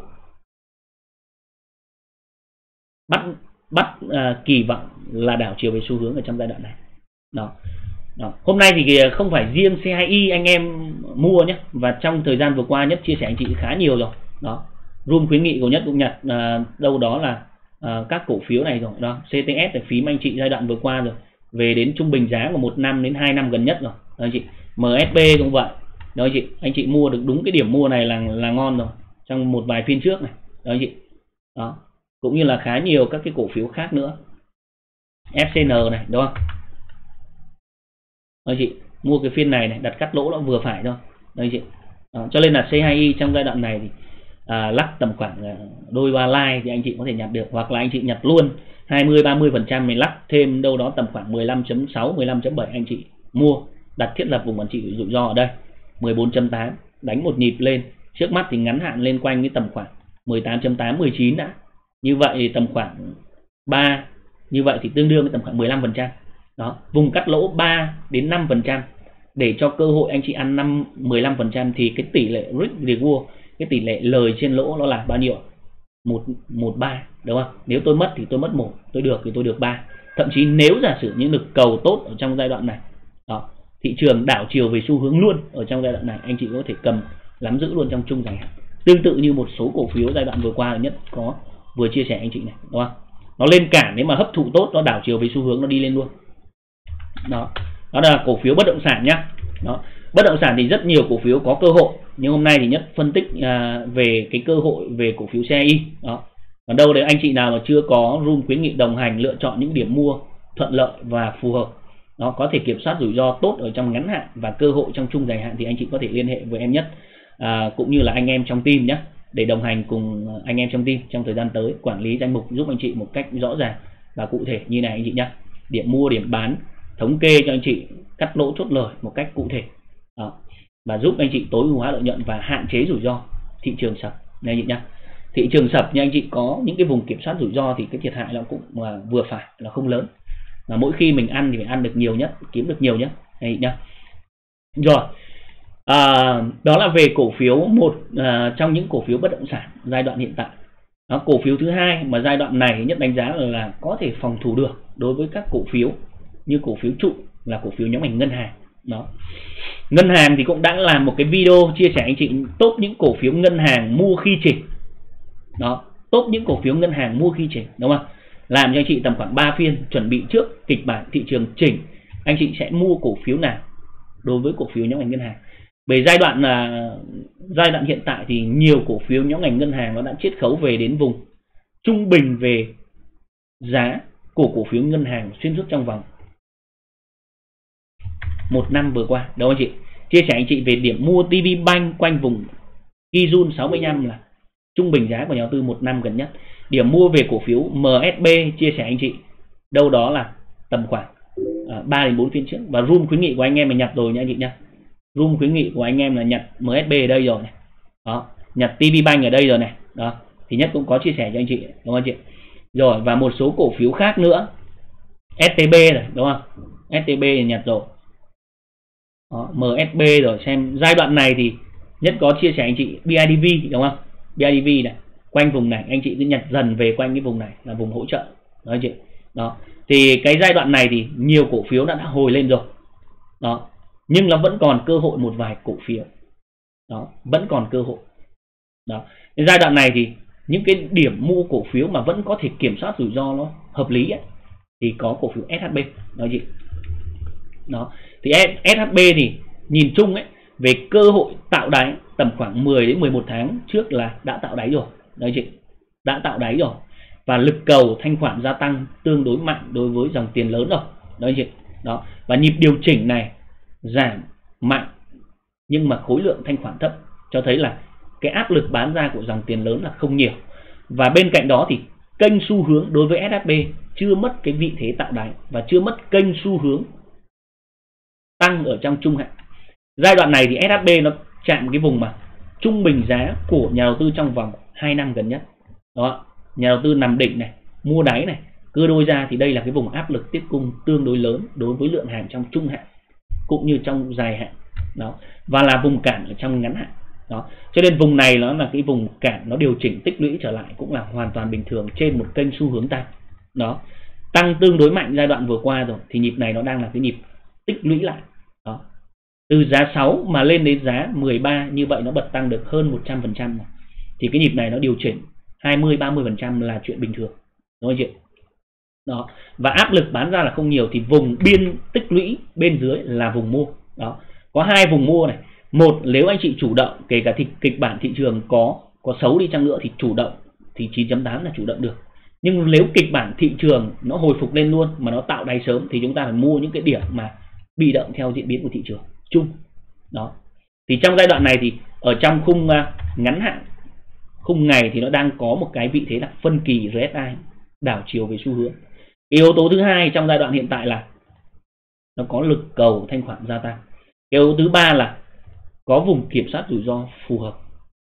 Speaker 1: Bắt bắt uh, kỳ vọng là đảo chiều về xu hướng ở trong giai đoạn này. Đó. Đó. Hôm nay thì không phải riêng xê i anh em mua nhé, và trong thời gian vừa qua Nhất chia sẻ anh chị khá nhiều rồi. Đó. Room khuyến nghị của Nhất cũng nhặt uh, đâu đó là uh, các cổ phiếu này rồi. Đó. xê tê ét là phím anh chị giai đoạn vừa qua rồi, về đến trung bình giá của một năm đến hai năm gần nhất rồi. Đó anh chị. em ét pê cũng vậy. Đó anh chị, anh chị mua được đúng cái điểm mua này là là ngon rồi trong một vài phiên trước này. Đó anh chị. Đó. Cũng như là khá nhiều các cái cổ phiếu khác nữa. ép xê en này, đúng không? Đó anh chị, mua cái phiên này này, đặt cắt lỗ nó vừa phải thôi. Đó anh chị. Đó. Cho nên là xê i trong giai đoạn này thì à, lắc tầm khoảng à, đôi ba like thì anh chị có thể nhặt được, hoặc là anh chị nhặt luôn hai mươi ba mươi phần trăm mình lắc thêm đâu đó tầm khoảng mười lăm chấm sáu, mười lăm chấm bảy anh chị mua, đặt thiết lập vùng quản trị rủi ro ở đây mười bốn chấm tám, đánh một nhịp lên. Trước mắt thì ngắn hạn lên quanh cái tầm khoảng mười tám chấm tám, mười chín đã. Như vậy thì tầm khoảng ba, như vậy thì tương đương với tầm khoảng mười lăm phần trăm. Đó, vùng cắt lỗ ba đến năm phần trăm để cho cơ hội anh chị ăn năm mười lăm phần trăm thì cái tỷ lệ risk reward, cái tỷ lệ lời trên lỗ nó là bao nhiêu? một ba, đúng không? Nếu tôi mất thì tôi mất một, tôi được thì tôi được ba. Thậm chí nếu giả sử những lực cầu tốt ở trong giai đoạn này. Đó. thị trường đảo chiều về xu hướng luôn ở trong giai đoạn này, anh chị có thể cầm nắm giữ luôn trong trung dài hạn. Tương tự như một số cổ phiếu giai đoạn vừa qua nhất có vừa chia sẻ anh chị này, đúng không? Nó lên cản, nếu mà hấp thụ tốt nó đảo chiều về xu hướng nó đi lên luôn. Đó, đó là cổ phiếu bất động sản nhá. Đó, bất động sản thì rất nhiều cổ phiếu có cơ hội, nhưng hôm nay thì Nhất phân tích à, về cái cơ hội về cổ phiếu xê i. Đó, còn đâu đấy anh chị nào mà chưa có room khuyến nghị đồng hành, lựa chọn những điểm mua thuận lợi và phù hợp, nó có thể kiểm soát rủi ro tốt ở trong ngắn hạn và cơ hội trong trung dài hạn, thì anh chị có thể liên hệ với em Nhất à, cũng như là anh em trong team nhé, để đồng hành cùng anh em trong team trong thời gian tới, quản lý danh mục giúp anh chị một cách rõ ràng và cụ thể như này anh chị nhé. Điểm mua, điểm bán, thống kê cho anh chị, cắt lỗ chốt lời một cách cụ thể. Đó, và giúp anh chị tối ưu hóa lợi nhuận và hạn chế rủi ro thị trường sập này anh chị nhé. Thị trường sập như anh chị có những cái vùng kiểm soát rủi ro thì cái thiệt hại nó cũng là vừa phải, là không lớn, và mỗi khi mình ăn thì phải ăn được nhiều nhất, kiếm được nhiều nhất anh chị nhé. Rồi à, đó là về cổ phiếu một à, trong những cổ phiếu bất động sản giai đoạn hiện tại. Đó, cổ phiếu thứ hai mà giai đoạn này Nhất đánh giá là, là có thể phòng thủ được đối với các cổ phiếu như cổ phiếu trụ là cổ phiếu nhóm ngành ngân hàng. Đó, ngân hàng thì cũng đã làm một cái video chia sẻ anh chị top những cổ phiếu ngân hàng mua khi chỉnh. Đó, top những cổ phiếu ngân hàng mua khi chỉnh, đúng không? Làm cho anh chị tầm khoảng ba phiên chuẩn bị trước kịch bản thị trường chỉnh, anh chị sẽ mua cổ phiếu nào đối với cổ phiếu nhóm ngành ngân hàng. Về giai đoạn là giai đoạn hiện tại thì nhiều cổ phiếu nhóm ngành ngân hàng nó đã chiết khấu về đến vùng trung bình về giá của cổ phiếu ngân hàng xuyên suốt trong vòng một năm vừa qua. Đâu anh chị chia sẻ anh chị về điểm mua tê vê Bank quanh vùng Kijun sáu mươi lăm là trung bình giá của nhà đầu tư một năm gần nhất. Điểm mua về cổ phiếu em ét bê chia sẻ anh chị đâu đó là tầm khoảng ba đến bốn phiên trước, và room khuyến nghị của anh em là nhặt rồi nha anh chị nha. Room khuyến nghị của anh em là nhặt em ét bê ở đây rồi này. Đó, nhặt tê vê Bank ở đây rồi này. Đó, thì Nhất cũng có chia sẻ cho anh chị, đúng không anh chị? Rồi, và một số cổ phiếu khác nữa, ét tê bê rồi, đúng không? ét tê bê thì nhặt rồi. Đó, em ét bê rồi, xem giai đoạn này thì Nhất có chia sẻ anh chị bê i đê vê, đúng không? bê i đê vê này, quanh vùng này anh chị cứ nhặt dần về quanh cái vùng này là vùng hỗ trợ, đó anh chị. Đó, thì cái giai đoạn này thì nhiều cổ phiếu đã, đã hồi lên rồi. Đó, nhưng nó vẫn còn cơ hội một vài cổ phiếu. Đó, vẫn còn cơ hội. Đó, cái giai đoạn này thì những cái điểm mua cổ phiếu mà vẫn có thể kiểm soát rủi ro nó hợp lý ấy, thì có cổ phiếu ét hát bê, đó chị. Đó, thì ét hát bê thì nhìn chung ấy, về cơ hội tạo đáy tầm khoảng mười đến mười một tháng trước là đã tạo đáy rồi, đó chị, đã tạo đáy rồi, và lực cầu thanh khoản gia tăng tương đối mạnh đối với dòng tiền lớn rồi, đó chị. Đó, và nhịp điều chỉnh này giảm mạnh nhưng mà khối lượng thanh khoản thấp, cho thấy là cái áp lực bán ra của dòng tiền lớn là không nhiều. Và bên cạnh đó thì kênh xu hướng đối với ét hát bê chưa mất cái vị thế tạo đáy và chưa mất kênh xu hướng tăng ở trong trung hạn. Giai đoạn này thì ét hát bê nó chạm cái vùng mà trung bình giá của nhà đầu tư trong vòng hai năm gần nhất. Đó, nhà đầu tư nằm đỉnh này, mua đáy này, cưa đôi ra, thì đây là cái vùng áp lực tiếp cung tương đối lớn đối với lượng hàng trong trung hạn cũng như trong dài hạn. Đó, và là vùng cản ở trong ngắn hạn. Đó, cho nên vùng này nó là cái vùng cản, nó điều chỉnh tích lũy trở lại cũng là hoàn toàn bình thường trên một kênh xu hướng tăng. Đó, tăng tương đối mạnh giai đoạn vừa qua rồi, thì nhịp này nó đang là cái nhịp tích lũy lại. Đó, từ giá sáu mà lên đến giá mười ba, như vậy nó bật tăng được hơn một trăm phần trăm. Thì cái nhịp này nó điều chỉnh hai mươi ba mươi phần trăm là chuyện bình thường, đúng không chị? Đó, và áp lực bán ra là không nhiều, thì vùng biên tích lũy bên dưới là vùng mua. Đó, có hai vùng mua này. Một, nếu anh chị chủ động, kể cả thị, kịch bản thị trường có có xấu đi chăng nữa thì chủ động thì chín chấm tám là chủ động được. Nhưng nếu kịch bản thị trường nó hồi phục lên luôn mà nó tạo đáy sớm thì chúng ta phải mua những cái điểm mà bị động theo diễn biến của thị trường chung. Đó, thì trong giai đoạn này thì ở trong khung uh, ngắn hạn, khung ngày thì nó đang có một cái vị thế là phân kỳ rờ ét i đảo chiều về xu hướng. Yếu tố thứ hai trong giai đoạn hiện tại là nó có lực cầu thanh khoản gia tăng. Yếu tố thứ ba là có vùng kiểm soát rủi ro phù hợp.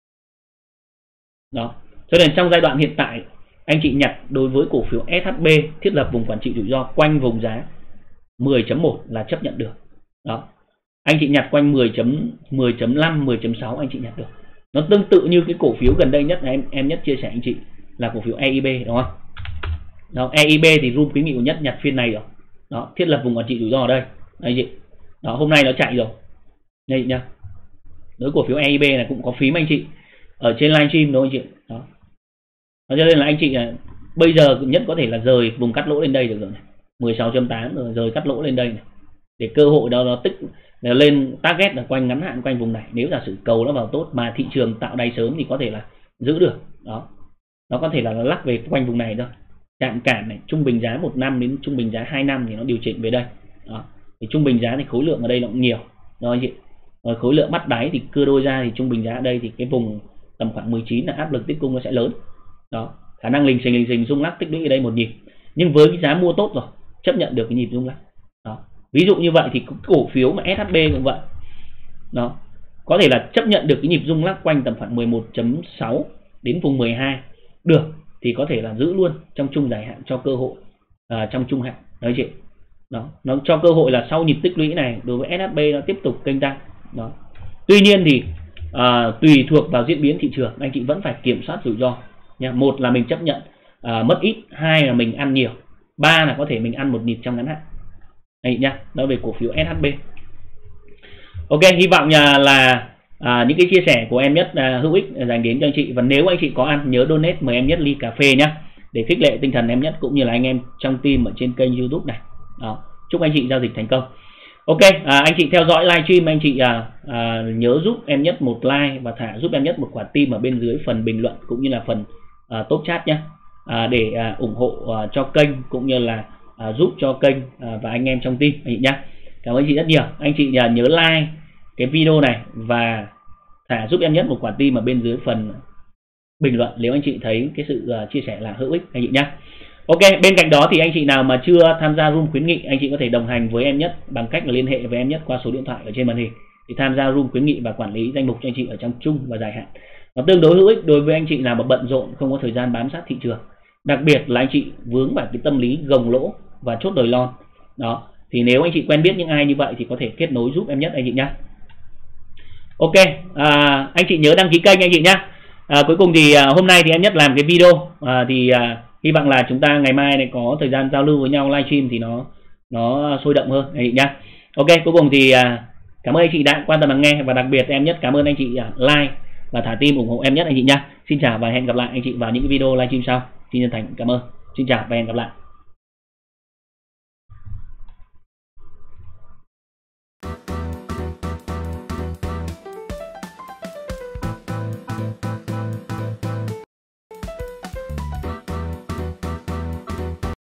Speaker 1: Đó, cho nên trong giai đoạn hiện tại anh chị nhặt đối với cổ phiếu ét hát bê thiết lập vùng quản trị rủi ro quanh vùng giá mười chấm một là chấp nhận được. Đó, anh chị nhặt quanh mười chấm năm, mười chấm sáu anh chị nhặt được. Nó tương tự như cái cổ phiếu gần đây nhất là em em nhất chia sẻ anh chị là cổ phiếu e i bê, đúng không? Đó, e i bê thì room khuyến nghị của Nhất nhặt phiên này rồi. Đó, thiết lập vùng quản trị rủi ro ở đây, đây chị. Đó, hôm nay nó chạy rồi đây nhá. Đối cổ phiếu e i bê này cũng có phím anh chị ở trên livestream đúng không anh chị? Đó. Đó, cho nên là anh chị là bây giờ nhất có thể là rời vùng cắt lỗ lên đây được rồi này, mười sáu chấm tám rồi rời cắt lỗ lên đây này, để cơ hội đó nó tích nó lên target là quanh ngắn hạn quanh vùng này. Nếu giả sử cầu nó vào tốt mà thị trường tạo đáy sớm thì có thể là giữ được. Đó, nó có thể là nó lắc về quanh vùng này thôi, chạm cản này, trung bình giá một năm đến trung bình giá hai năm thì nó điều chỉnh về đây. Đó, thì trung bình giá thì khối lượng ở đây nó cũng nhiều đó anh chị. Rồi khối lượng bắt đáy thì cưa đôi ra thì trung bình giá ở đây thì cái vùng tầm khoảng mười chín là áp lực tích cung nó sẽ lớn. Đó, khả năng lình xình lình xình rung lắc tích lũy ở đây một nhịp, nhưng với cái giá mua tốt rồi chấp nhận được cái nhịp rung lắc. Đó, ví dụ như vậy thì cổ phiếu mà ét hát bê cũng vậy. Đó, có thể là chấp nhận được cái nhịp rung lắc quanh tầm khoảng mười một chấm sáu đến vùng mười hai được, thì có thể là giữ luôn trong trung dài hạn cho cơ hội à, trong trung hạn đấy chị. Đó, nó cho cơ hội là sau nhịp tích lũy này đối với ét hát bê nó tiếp tục kênh tăng. Đó, tuy nhiên thì à, tùy thuộc vào diễn biến thị trường, anh chị vẫn phải kiểm soát rủi ro nha. Một là mình chấp nhận à, mất ít, hai là mình ăn nhiều, ba là có thể mình ăn một nhịp trong ngắn hạn đấy nhá. Đó về cổ phiếu ét hát bê. Ok, hy vọng là, là à, những cái chia sẻ của em Nhất à, hữu ích dành đến cho anh chị. Và nếu anh chị có ăn, nhớ donate mời em Nhất ly cà phê nhé, để khích lệ tinh thần em Nhất cũng như là anh em trong team ở trên kênh YouTube này. Đó, chúc anh chị giao dịch thành công. Ok, à, anh chị theo dõi livestream, anh chị à, à, nhớ giúp em Nhất một like và thả giúp em Nhất một quả tim ở bên dưới phần bình luận cũng như là phần à, top chat nhé, à, để à, ủng hộ à, cho kênh cũng như là à, giúp cho kênh à, và anh em trong team anh chị nhé. Cảm ơn anh chị rất nhiều. Anh chị à, nhớ like cái video này và thả giúp em Nhất một quả tim ở bên dưới phần bình luận nếu anh chị thấy cái sự uh, chia sẻ là hữu ích anh chị nhé. Ok, bên cạnh đó thì anh chị nào mà chưa tham gia room khuyến nghị, anh chị có thể đồng hành với em Nhất bằng cách là liên hệ với em Nhất qua số điện thoại ở trên màn hình thì tham gia room khuyến nghị và quản lý danh mục cho anh chị ở trong trung và dài hạn. Nó tương đối hữu ích đối với anh chị nào mà bận rộn không có thời gian bám sát thị trường, đặc biệt là anh chị vướng vào cái tâm lý gồng lỗ và chốt đời lon. Đó, thì nếu anh chị quen biết những ai như vậy thì có thể kết nối giúp em Nhất anh chị nhé. Ok, à, anh chị nhớ đăng ký kênh anh chị nhé. À, cuối cùng thì à, hôm nay thì em Nhất làm cái video à, thì à, hy vọng là chúng ta ngày mai này có thời gian giao lưu với nhau livestream thì nó nó sôi động hơn anh chị nhé. Ok, cuối cùng thì à, cảm ơn anh chị đã quan tâm lắng nghe, và đặc biệt em Nhất cảm ơn anh chị à, like và thả tim ủng hộ em Nhất anh chị nhé. Xin chào và hẹn gặp lại anh chị vào những video livestream sau. Xin chân thành cảm ơn. Xin chào và hẹn gặp lại.